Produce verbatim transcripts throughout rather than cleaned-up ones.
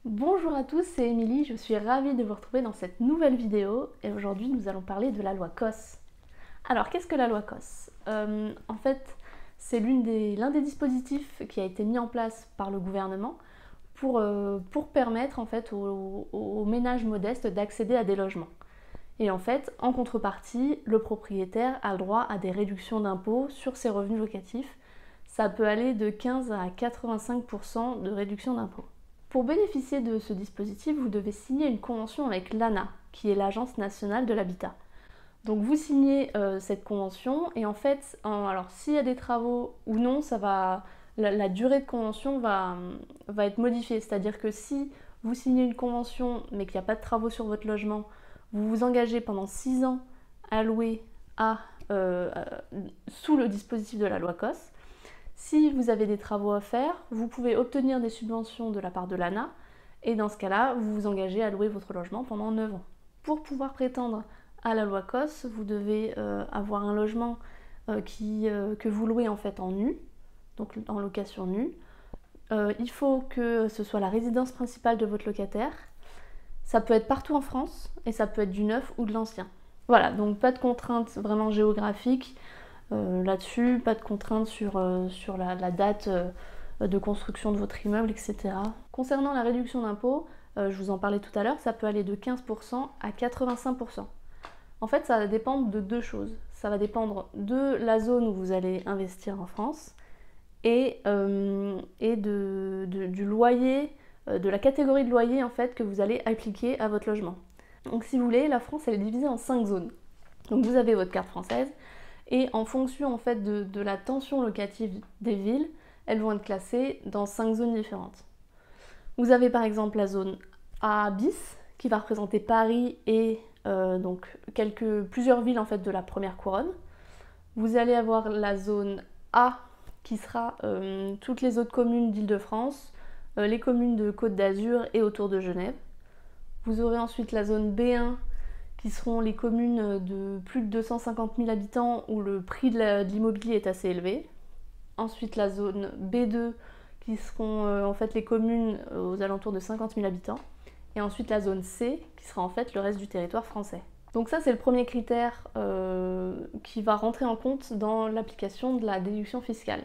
Bonjour à tous, c'est Émilie, je suis ravie de vous retrouver dans cette nouvelle vidéo et aujourd'hui nous allons parler de la loi C O S. Alors qu'est-ce que la loi C O S? euh, En fait, c'est l'une des, l'un des dispositifs qui a été mis en place par le gouvernement pour, euh, pour permettre en fait aux, aux ménages modestes d'accéder à des logements. Et en fait, en contrepartie, le propriétaire a le droit à des réductions d'impôts sur ses revenus locatifs. Ça peut aller de quinze à quatre-vingt-cinq pour cent de réduction d'impôts. Pour bénéficier de ce dispositif, vous devez signer une convention avec l'A N A, qui est l'Agence nationale de l'habitat. Donc vous signez euh, cette convention et en fait, en, alors s'il y a des travaux ou non, ça va, la, la durée de convention va, va être modifiée. C'est-à-dire que si vous signez une convention mais qu'il n'y a pas de travaux sur votre logement, vous vous engagez pendant six ans à louer à, euh, sous le dispositif de la loi C O S. Si vous avez des travaux à faire, vous pouvez obtenir des subventions de la part de l'A N A et dans ce cas-là, vous vous engagez à louer votre logement pendant neuf ans. Pour pouvoir prétendre à la loi C O S, vous devez euh, avoir un logement euh, qui, euh, que vous louez en fait en nu, donc en location nue. Euh, il faut que ce soit la résidence principale de votre locataire. Ça peut être partout en France et ça peut être du neuf ou de l'ancien. Voilà, donc pas de contraintes vraiment géographiques. Euh, là-dessus, pas de contraintes sur, euh, sur la, la date euh, de construction de votre immeuble, et cetera. Concernant la réduction d'impôt, euh, je vous en parlais tout à l'heure, ça peut aller de quinze pour cent à quatre-vingt-cinq pour cent. En fait, ça va dépendre de deux choses. Ça va dépendre de la zone où vous allez investir en France et, euh, et de, de, du loyer, euh, de la catégorie de loyer en fait, que vous allez appliquer à votre logement. Donc si vous voulez, la France elle est divisée en cinq zones. Donc vous avez votre carte française, et en fonction en fait de, de la tension locative des villes, elles vont être classées dans cinq zones différentes. Vous avez par exemple la zone A bis qui va représenter Paris et euh, donc quelques, plusieurs villes en fait de la première couronne. Vous allez avoir la zone A qui sera euh, toutes les autres communes d'Île-de-France, euh, les communes de Côte d'Azur et autour de Genève. Vous aurez ensuite la zone B un qui seront les communes de plus de deux cent cinquante mille habitants où le prix de l'immobilier est assez élevé. Ensuite la zone B deux qui seront euh, en fait les communes aux alentours de cinquante mille habitants. Et ensuite la zone C qui sera en fait le reste du territoire français. Donc ça c'est le premier critère euh, qui va rentrer en compte dans l'application de la déduction fiscale.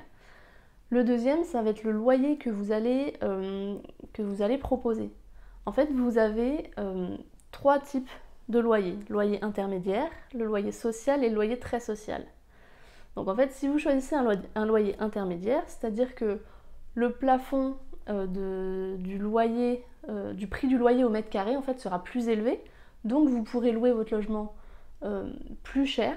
Le deuxième, ça va être le loyer que vous allez, euh, que vous allez proposer. En fait, vous avez euh, trois types de loyer. Le loyer intermédiaire, le loyer social et le loyer très social. Donc en fait, si vous choisissez un loyer, un loyer intermédiaire, c'est-à-dire que le plafond euh, de, du, loyer, euh, du prix du loyer au mètre carré en fait, sera plus élevé, donc vous pourrez louer votre logement euh, plus cher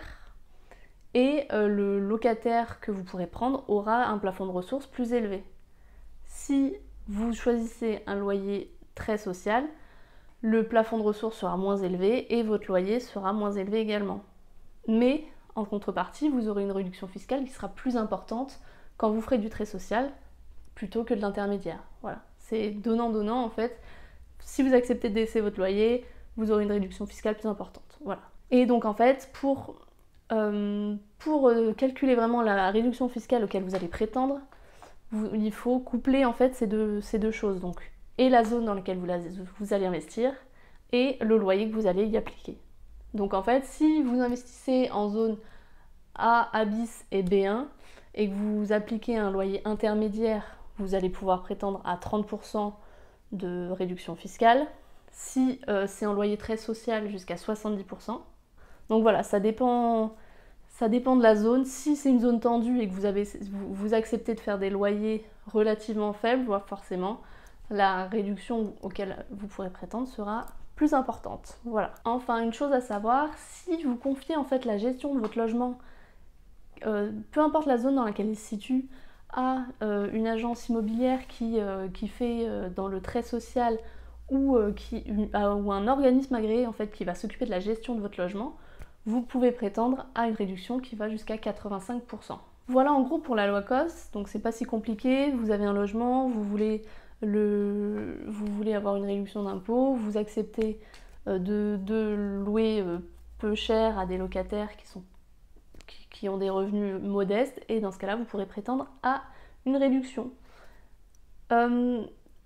et euh, le locataire que vous pourrez prendre aura un plafond de ressources plus élevé. Si vous choisissez un loyer très social, le plafond de ressources sera moins élevé et votre loyer sera moins élevé également. Mais en contrepartie, vous aurez une réduction fiscale qui sera plus importante quand vous ferez du très social plutôt que de l'intermédiaire. Voilà, c'est donnant-donnant en fait. Si vous acceptez de baisser votre loyer, vous aurez une réduction fiscale plus importante. Voilà. Et donc en fait, pour, euh, pour euh, calculer vraiment la réduction fiscale auquel vous allez prétendre, vous, il faut coupler en fait ces deux, ces deux choses. Donc, et la zone dans laquelle vous, la, vous allez investir et le loyer que vous allez y appliquer. Donc en fait, si vous investissez en zone A, A bis et B un et que vous appliquez un loyer intermédiaire, vous allez pouvoir prétendre à trente pour cent de réduction fiscale. Si euh, c'est un loyer très social, jusqu'à soixante-dix pour cent. Donc voilà, ça dépend, ça dépend de la zone. Si c'est une zone tendue et que vous, avez, vous, vous acceptez de faire des loyers relativement faibles, voire forcément, la réduction auquel vous pourrez prétendre sera plus importante. Voilà. Enfin, une chose à savoir, si vous confiez en fait la gestion de votre logement, euh, peu importe la zone dans laquelle il se situe, à euh, une agence immobilière qui, euh, qui fait euh, dans le très social ou, euh, qui, euh, ou un organisme agréé en fait qui va s'occuper de la gestion de votre logement, vous pouvez prétendre à une réduction qui va jusqu'à quatre-vingt-cinq pour cent. Voilà en gros pour la loi C O S, donc c'est pas si compliqué, vous avez un logement, vous voulez Le, vous voulez avoir une réduction d'impôt, vous acceptez euh, de, de louer euh, peu cher à des locataires qui, sont, qui, qui ont des revenus modestes et dans ce cas-là, vous pourrez prétendre à une réduction. Euh,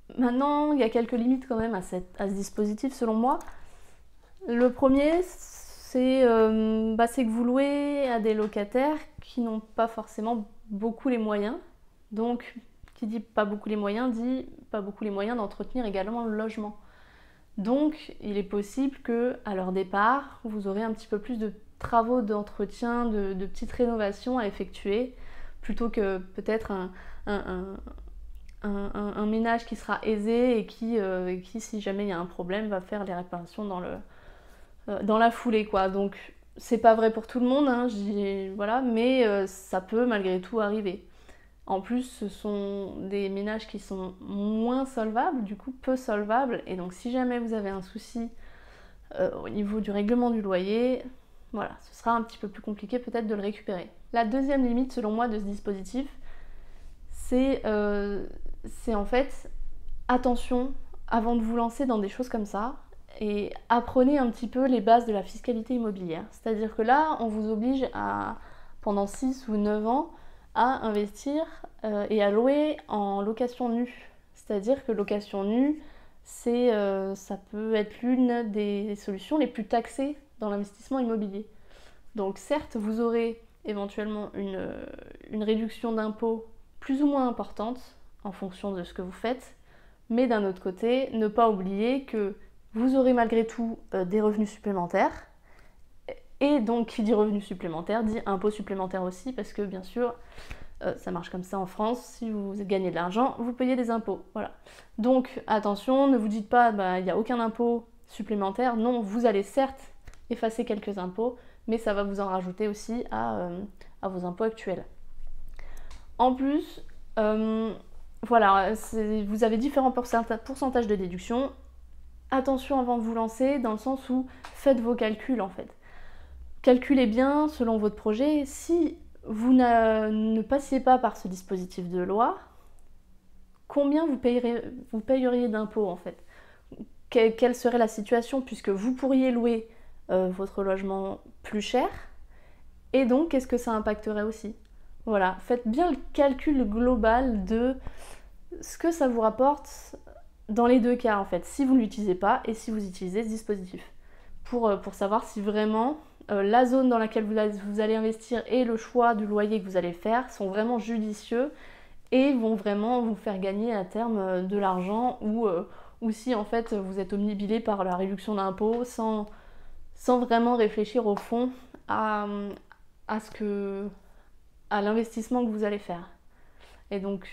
Maintenant, il y a quelques limites quand même à, cette, à ce dispositif selon moi. Le premier, c'est euh, bah, que vous louez à des locataires qui n'ont pas forcément beaucoup les moyens. Donc, qui dit pas beaucoup les moyens, dit pas beaucoup les moyens d'entretenir également le logement. Donc, il est possible que, à leur départ, vous aurez un petit peu plus de travaux d'entretien, de, de petites rénovations à effectuer, plutôt que peut-être un, un, un, un, un, un ménage qui sera aisé et qui, euh, qui, si jamais il y a un problème, va faire les réparations dans, le, euh, dans la foulée, quoi. Donc, c'est pas vrai pour tout le monde, hein, voilà, mais euh, ça peut malgré tout arriver. En plus, ce sont des ménages qui sont moins solvables, du coup peu solvables, et donc si jamais vous avez un souci euh, au niveau du règlement du loyer, voilà, ce sera un petit peu plus compliqué peut-être de le récupérer. La deuxième limite, selon moi, de ce dispositif, c'est euh, en fait, attention, avant de vous lancer dans des choses comme ça, et apprenez un petit peu les bases de la fiscalité immobilière. C'est-à-dire que là, on vous oblige à, pendant six ou neuf ans, à investir euh, et à louer en location nue. C'est-à-dire que location nue, c'est, euh, ça peut être l'une des solutions les plus taxées dans l'investissement immobilier. Donc certes, vous aurez éventuellement une, une réduction d'impôt plus ou moins importante en fonction de ce que vous faites, mais d'un autre côté, ne pas oublier que vous aurez malgré tout euh, des revenus supplémentaires. Et donc, qui dit revenu supplémentaire, dit impôt supplémentaire aussi, parce que bien sûr, euh, ça marche comme ça en France, si vous gagnez de l'argent, vous payez des impôts. Voilà. Donc, attention, ne vous dites pas, bah, il n'y a aucun impôt supplémentaire. Non, vous allez certes effacer quelques impôts, mais ça va vous en rajouter aussi à, euh, à vos impôts actuels. En plus, euh, voilà, vous avez différents pourcentages de déduction. Attention avant de vous lancer, dans le sens où faites vos calculs en fait. Calculez bien selon votre projet. Si vous ne passiez pas par ce dispositif de loi, combien vous payeriez, vous payeriez d'impôts en fait? Quelle, quelle serait la situation, puisque vous pourriez louer euh, votre logement plus cher, et donc qu'est-ce que ça impacterait aussi? Voilà, faites bien le calcul global de ce que ça vous rapporte dans les deux cas en fait, si vous ne l'utilisez pas et si vous utilisez ce dispositif, pour, pour savoir si vraiment euh, la zone dans laquelle vous, vous allez investir et le choix du loyer que vous allez faire sont vraiment judicieux et vont vraiment vous faire gagner à terme de l'argent, ou, euh, ou si en fait vous êtes omnibilé par la réduction d'impôts sans, sans vraiment réfléchir au fond à, à, ce que, à l'investissement que vous allez faire. Et donc,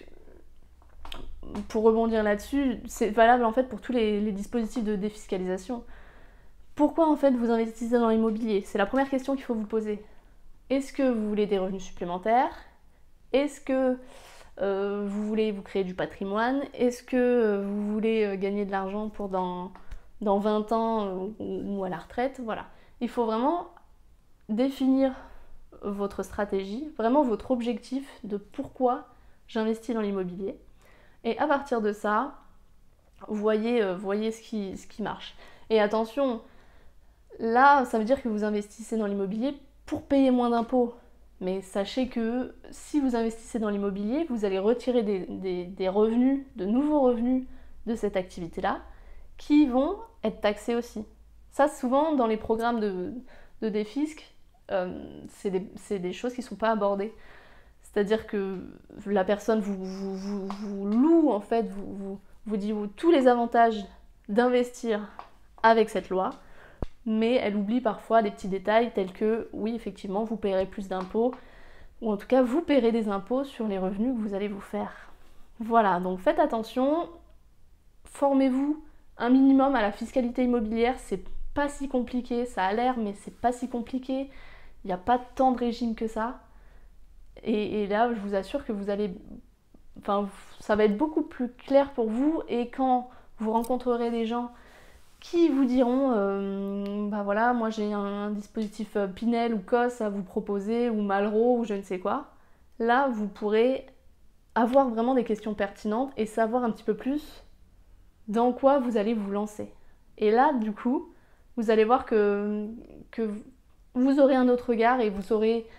pour rebondir là-dessus, c'est valable en fait pour tous les, les dispositifs de défiscalisation. Pourquoi en fait vous investissez dans l'immobilier? C'est la première question qu'il faut vous poser. Est-ce que vous voulez des revenus supplémentaires? Est-ce que euh, vous voulez vous créer du patrimoine? Est-ce que euh, vous voulez euh, gagner de l'argent pour dans, dans vingt ans euh, ou, ou à la retraite? Voilà. Il faut vraiment définir votre stratégie, vraiment votre objectif de pourquoi j'investis dans l'immobilier. Et à partir de ça, voyez, euh, voyez ce, qui, ce qui marche. Et attention, là, ça veut dire que vous investissez dans l'immobilier pour payer moins d'impôts. Mais sachez que si vous investissez dans l'immobilier, vous allez retirer des, des, des revenus, de nouveaux revenus de cette activité-là, qui vont être taxés aussi. Ça, souvent, dans les programmes de, de défisc, euh, c'est des, des choses qui ne sont pas abordées. C'est-à-dire que la personne vous, vous, vous, vous loue, en fait, vous, vous, vous dit vous, tous les avantages d'investir avec cette loi, mais elle oublie parfois des petits détails tels que, oui, effectivement, vous paierez plus d'impôts, ou en tout cas, vous paierez des impôts sur les revenus que vous allez vous faire. Voilà, donc faites attention, formez-vous un minimum à la fiscalité immobilière, c'est pas si compliqué, ça a l'air, mais c'est pas si compliqué, il n'y a pas tant de régime que ça. Et, et là, je vous assure que vous allez, enfin, ça va être beaucoup plus clair pour vous, et quand vous rencontrerez des gens qui vous diront, euh, bah voilà, moi j'ai un, un dispositif Pinel ou C O S à vous proposer, ou Malraux, ou je ne sais quoi, là, vous pourrez avoir vraiment des questions pertinentes et savoir un petit peu plus dans quoi vous allez vous lancer. Et là, du coup, vous allez voir que, que vous aurez un autre regard et vous saurez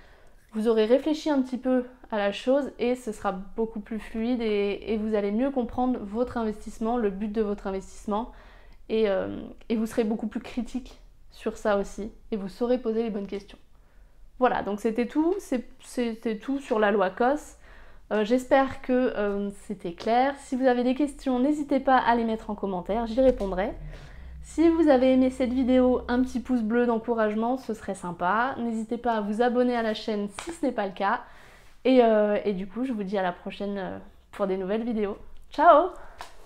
vous aurez réfléchi un petit peu à la chose et ce sera beaucoup plus fluide et, et vous allez mieux comprendre votre investissement, le but de votre investissement et, euh, et vous serez beaucoup plus critique sur ça aussi et vous saurez poser les bonnes questions. Voilà, donc c'était tout, c'était tout sur la loi C O S. Euh, J'espère que euh, c'était clair. Si vous avez des questions, n'hésitez pas à les mettre en commentaire, j'y répondrai. Si vous avez aimé cette vidéo, un petit pouce bleu d'encouragement, ce serait sympa. N'hésitez pas à vous abonner à la chaîne si ce n'est pas le cas. Et, euh, et du coup, je vous dis à la prochaine pour des nouvelles vidéos. Ciao!